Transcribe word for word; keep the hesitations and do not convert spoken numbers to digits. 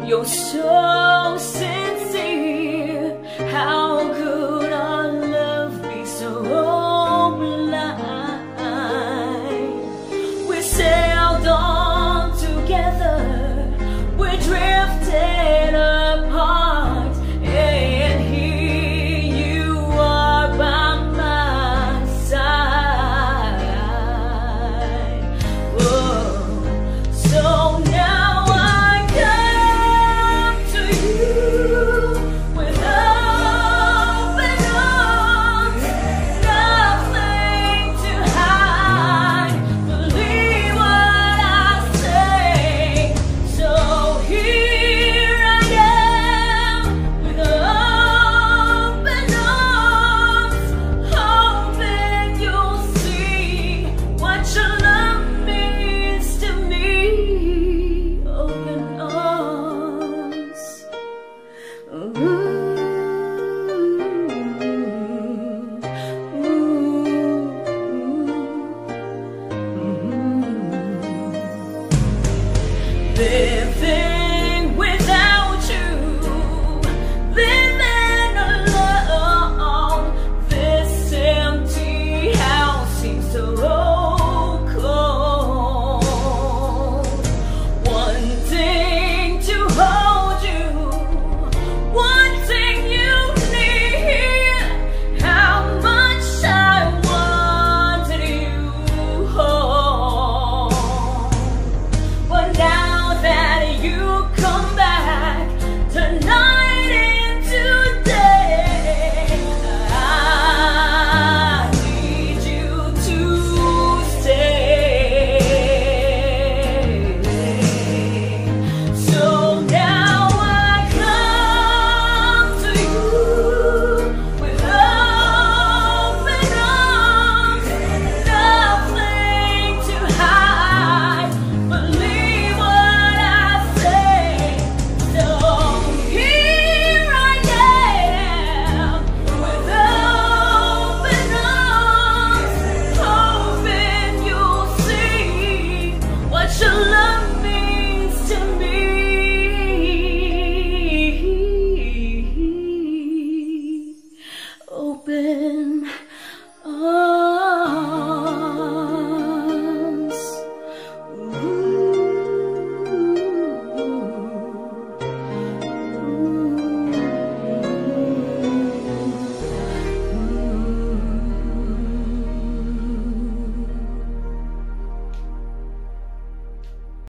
You're so sincere. How could our love be so blind? We sailed on together, we drifted apart, and here you are by my side. Whoa. So now living without you, living alone. This empty house seems so cold. Wanting to hold you, wanting you near. How much I wanted you home, but now you come back tonight into day. I need you to stay. So now I come to you with open arms, nothing to hide. Believe what I say. So here I am with open arms, hoping you'll see what your love